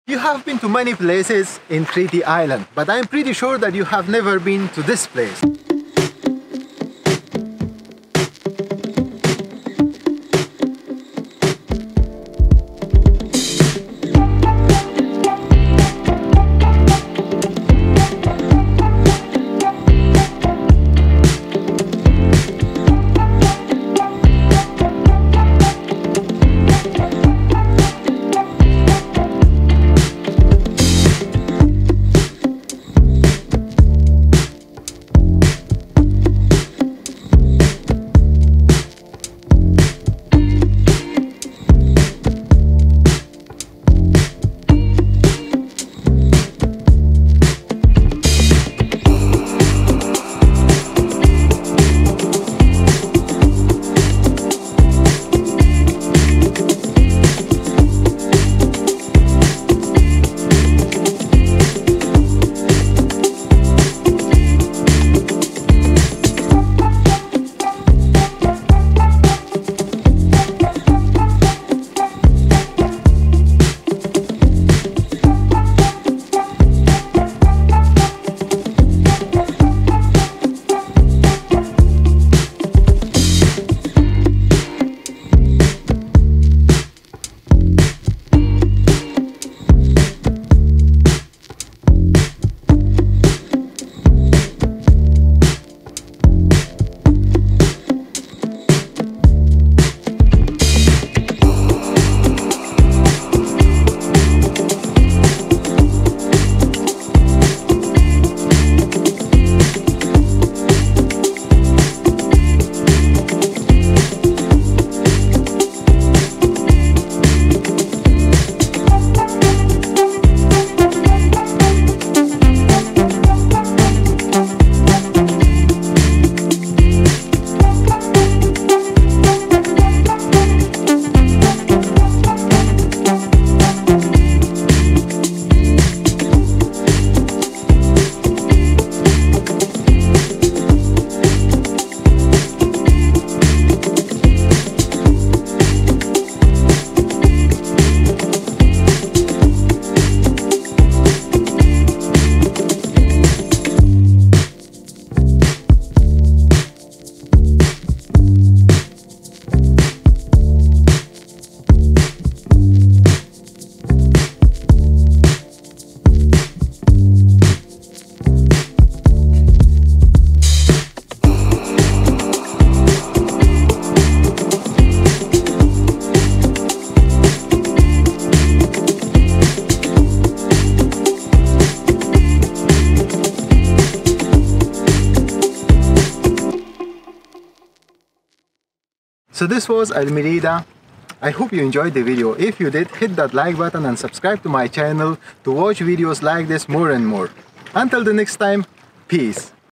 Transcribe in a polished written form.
You have been to many places in Crete island, but I'm pretty sure that you have never been to this place. So this was Almirida. I hope you enjoyed the video. If you did, hit that like button and subscribe to my channel to watch videos like this more and more. Until the next time, peace.